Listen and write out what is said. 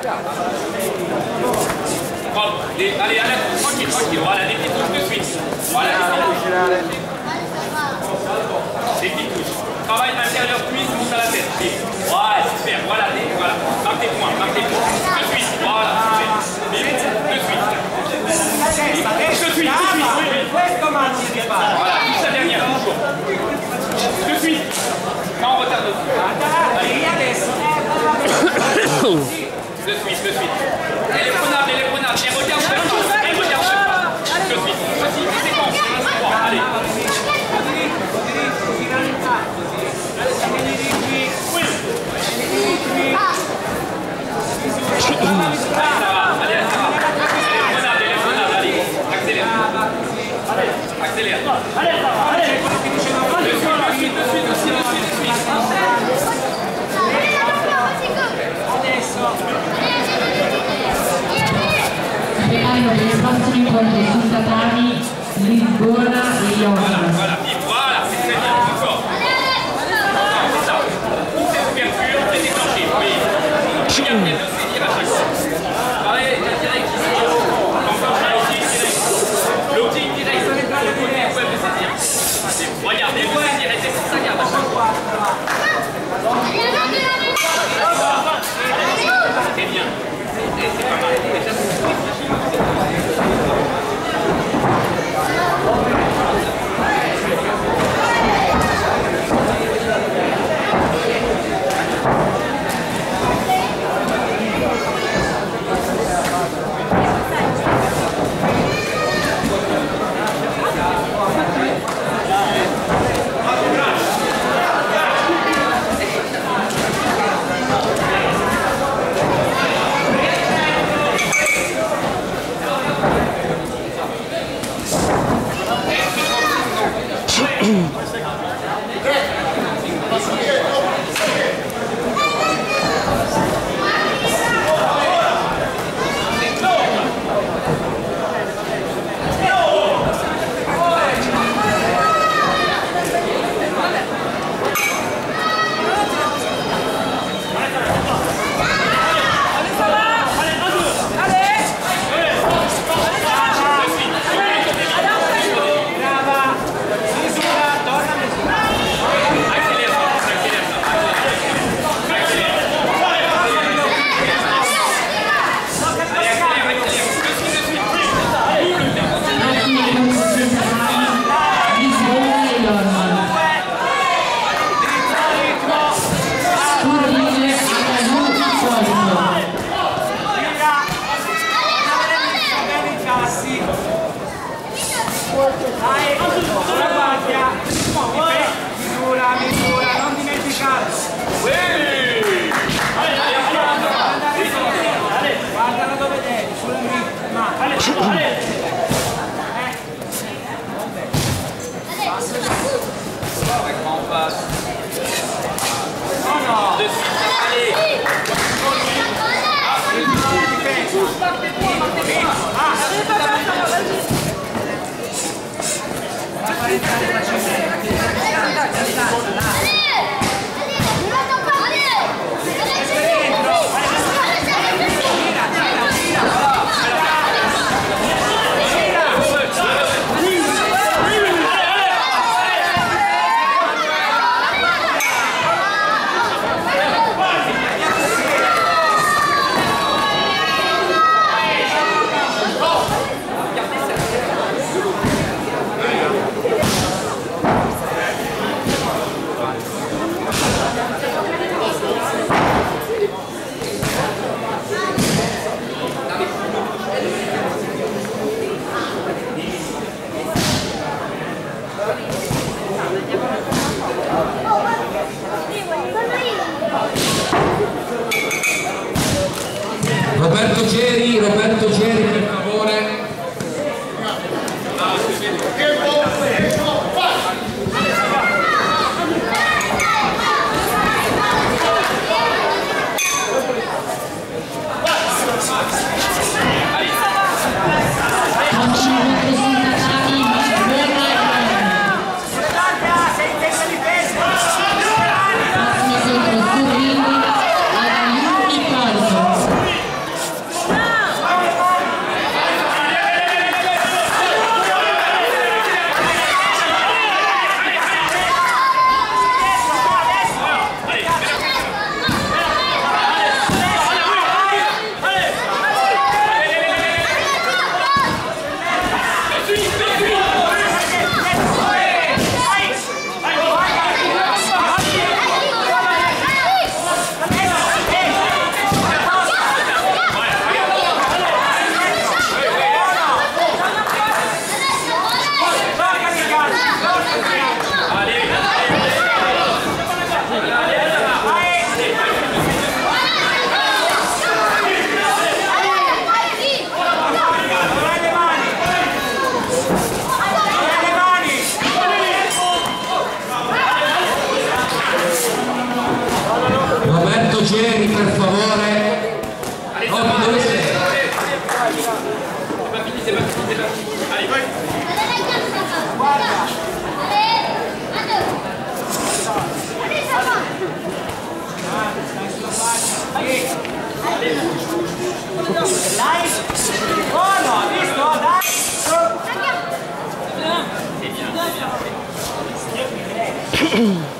Bravo. Allez, tranquille, tranquille. Voilà, des petites touches de suite. Voilà, des petites touches. Des petites touches. Travail intérieur cuisse, monte à la tête. Ouais, super. Voilà, voilà. Marque tes points, marque tes points. De suite. Voilà, super. De suite. De suite. Voilà, touche la dernière, toujours. De suite. Pas en retard dessus. De suite, de suite. Et les prenards, et regarde ce pas. Et regarde ce pas. De suite, une séquence. Allez. Allez, les prenards, allez. Accélère. Accélère. Allez. De suite. Saranno dei prossimi incontri su tatami Lisbona e Ionia. Voilà, c'est très bien, encore. C'est ça. Toutes ces ouvertures, c'est déclenché. Oui. Regardez de saisir à chaque fois. Pareil, la direct ici. Encore l'optique direct. L'optique direct, ça n'est pas le côté web de saisir. Regardez, vous saisir, et c'est pour ça garde à chaque fois. C'est bien. C'est pas mal. Roberto Geri per favore. Dai! Buono, ha visto? Dai!